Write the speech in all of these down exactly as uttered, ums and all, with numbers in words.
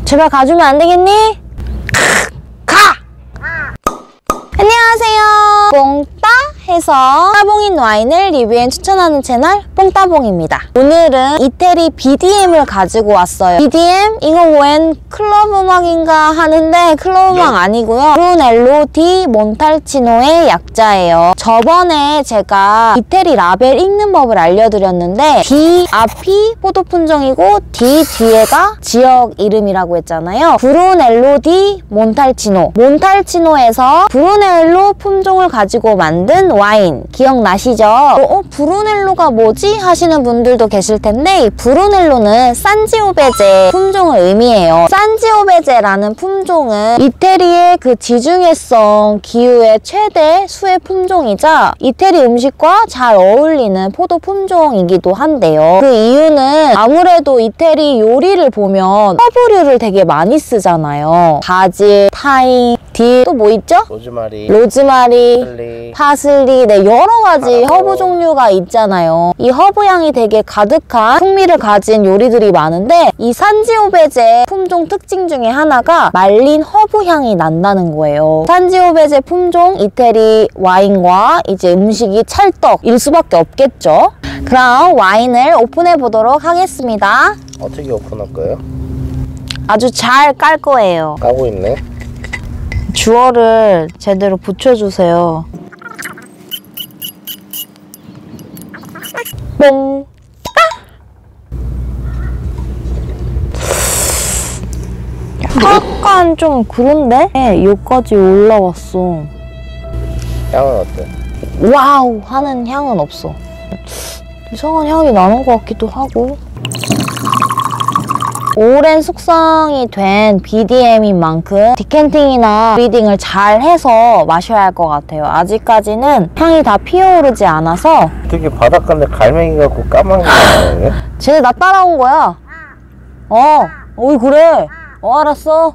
제발 가주면 안 되겠니? 가! 안녕하세요. 뽕따 해서 따봉인 와인을 리뷰앤 추천하는 채널 뽕따봉입니다. 오늘은 이태리 비디엠을 가지고 왔어요. 비디엠? 이거 웬 클럽 음악인가 하는데 클럽 음악 아니고요. 브루넬로 디 몬탈치노의 약자예요. 저번에 제가 이태리 라벨 읽는 법을 알려드렸는데 D 앞이 포도 품종이고 D 뒤에가 지역 이름이라고 했잖아요. 브루넬로 디 몬탈치노. 몬탈치노에서 브루넬로 품종을 가지고 만든 와인 기억나시죠? 어, 브루넬로가 뭐지? 하시는 분들도 계실 텐데 이 브루넬로는 산지오베제 품종을 의미해요. 산지오베제라는 품종은 이태리의 그 지중해성 기후의 최대 수의 품종이자 이태리 음식과 잘 어울리는 포도 품종이기도 한데요. 그 이유는 아무래도 이태리 요리를 보면 허브류를 되게 많이 쓰잖아요. 바질, 타임, 딜, 또 뭐 있죠? 로즈마리, 로즈마리, 파슬리, 파슬리, 네, 여러 가지 파라고. 허브 종류가 있잖아요. 이 허브 향이 되게 가득한 풍미를 가진 요리들이 많은데 이 산지오베제 품종 특징 중에 하나가 말린 허브 향이 난다는 거예요. 산지오베제 품종 이태리 와인과 이제 음식이 찰떡일 수밖에 없겠죠. 그럼 와인을 오픈해 보도록 하겠습니다. 어떻게 오픈할 거예요? 아주 잘 깔 거예요. 까고 있네. 주얼을 제대로 붙여주세요. 뽕! 약간 좀 그런데? 네, 여기까지 올라왔어. 향은 어때? 와우! 하는 향은 없어. 이상한 향이 나는 것 같기도 하고. 오랜 숙성이 된 비디엠인 만큼 디캔팅이나 브리딩을 잘 해서 마셔야 할 것 같아요. 아직까지는 향이 다 피어오르지 않아서. 되게 바닷가인데 갈매기 같고 까만 게 나오네. 쟤네 나 따라온 거야. 어, 어이 그래. 어, 알았어.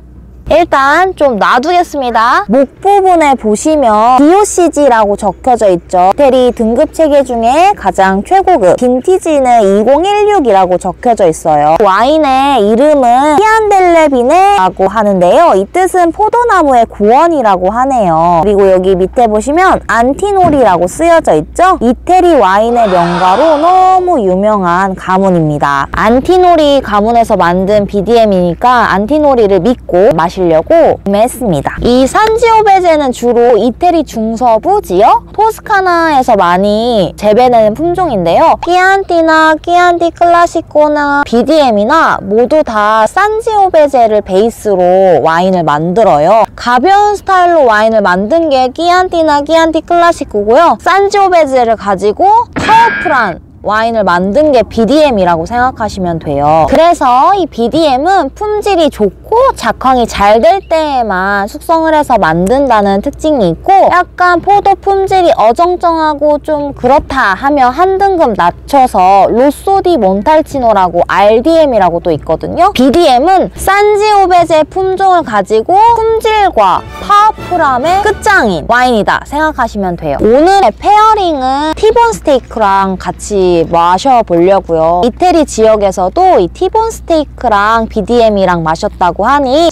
일단 좀 놔두겠습니다. 목 부분에 보시면 디오씨지라고 적혀져 있죠. 이태리 등급 체계 중에 가장 최고급 빈티지는 이공일육이라고 적혀져 있어요. 와인의 이름은 피안델레비네라고 하는데요. 이 뜻은 포도나무의 고원이라고 하네요. 그리고 여기 밑에 보시면 안티노리라고 쓰여져 있죠. 이태리 와인의 명가로 너무 유명한 가문입니다. 안티노리 가문에서 만든 비디엠이니까 안티노리를 믿고 마시 려고 구매했습니다. 이 산지오베제는 주로 이태리 중서부 지역 토스카나에서 많이 재배되는 품종인데요. 끼안티나 끼안티 클라시코나 비디엠이나 모두 다 산지오베제를 베이스로 와인을 만들어요. 가벼운 스타일로 와인을 만든 게 끼안티나 끼안티 클라시코고요. 산지오베제를 가지고 파워풀한 와인을 만든 게 비디엠이라고 생각하시면 돼요. 그래서 이 비디엠은 품질이 좋고 작황이 잘 될 때에만 숙성을 해서 만든다는 특징이 있고 약간 포도 품질이 어정쩡하고 좀 그렇다 하면 한 등급 낮춰서 로쏘 디 몬탈치노라고 알디엠이라고 또 있거든요. 비디엠은 산지오베제 품종을 가지고 품질과 파워풀함의 끝장인 와인이다 생각하시면 돼요. 오늘의 페어링은 티본 스테이크랑 같이 마셔보려고요. 이태리 지역에서도 이 티본 스테이크랑 비디엠이랑 마셨다고 하니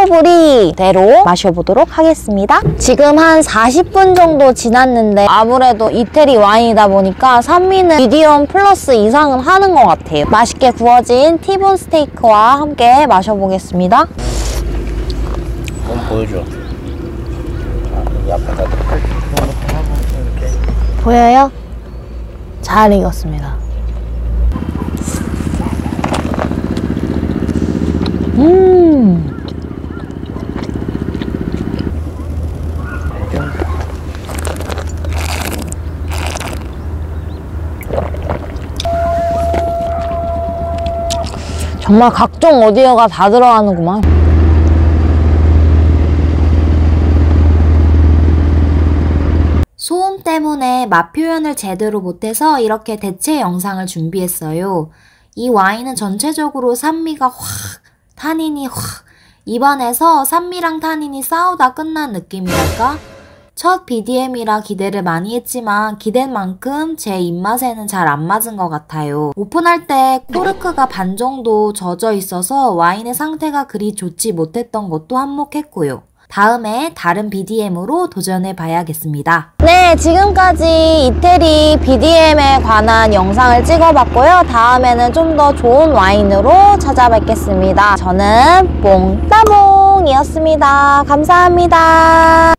신토부리대로 마셔보도록 하겠습니다. 지금 한 사십 분 정도 지났는데 아무래도 이태리 와인이다 보니까 산미는 미디엄 플러스 이상은 하는 것 같아요. 맛있게 구워진 티본 스테이크와 함께 마셔보겠습니다. 한번 보여줘. 아, 앞에다 이렇게. 보여요? 잘 익었습니다. 음. 정말 각종 오디오가 다 들어가는구만. 소음 때문에 맛 표현을 제대로 못해서 이렇게 대체 영상을 준비했어요. 이 와인은 전체적으로 산미가 확, 타닌이 확, 입안에서 산미랑 타닌이 싸우다 끝난 느낌이랄까? 첫 비디엠이라 기대를 많이 했지만 기댄 만큼 제 입맛에는 잘 안 맞은 것 같아요. 오픈할 때 코르크가 반 정도 젖어 있어서 와인의 상태가 그리 좋지 못했던 것도 한몫했고요. 다음에 다른 비디엠으로 도전해 봐야겠습니다. 네, 지금까지 이태리 비디엠에 관한 영상을 찍어봤고요. 다음에는 좀 더 좋은 와인으로 찾아뵙겠습니다. 저는 뽕따봉이었습니다. 감사합니다.